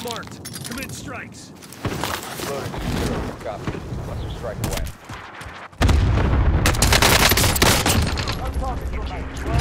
marked. Commit strikes. Loaded. Copy. Cluster strike away. I'm talking to my